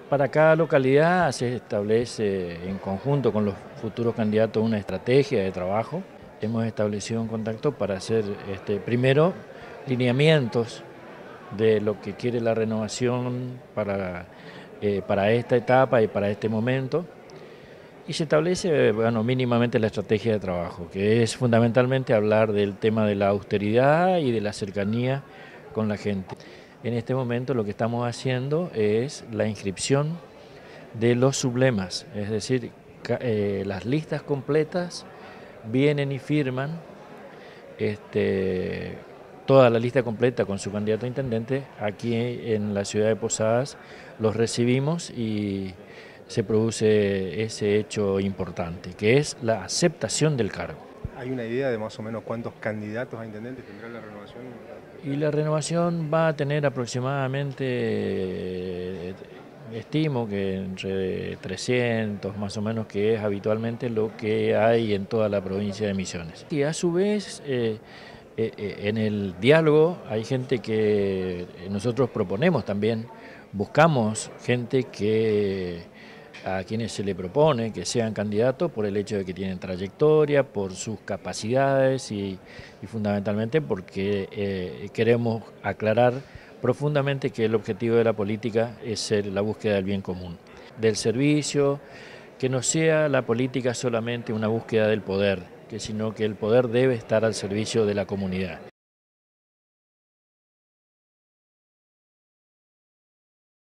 Para cada localidad se establece en conjunto con los futuros candidatos una estrategia de trabajo. Hemos establecido un contacto para hacer primero lineamientos de lo que quiere la renovación para esta etapa y para este momento. Y se establece, bueno, mínimamente la estrategia de trabajo, que es fundamentalmente hablar del tema de la austeridad y de la cercanía con la gente. En este momento lo que estamos haciendo es la inscripción de los sublemas, es decir, las listas completas vienen y firman toda la lista completa con su candidato a intendente. Aquí en la ciudad de Posadas los recibimos y se produce ese hecho importante, que es la aceptación del cargo. ¿Hay una idea de más o menos cuántos candidatos a intendentes tendrá la renovación? Y la renovación va a tener aproximadamente, estimo que entre 300 más o menos, que es habitualmente lo que hay en toda la provincia de Misiones. Y a su vez, en el diálogo hay gente que nosotros proponemos también, buscamos gente a quienes se le propone que sean candidatos por el hecho de que tienen trayectoria, por sus capacidades y fundamentalmente porque queremos aclarar profundamente que el objetivo de la política es ser la búsqueda del bien común, del servicio, que no sea la política solamente una búsqueda del poder, sino que el poder debe estar al servicio de la comunidad.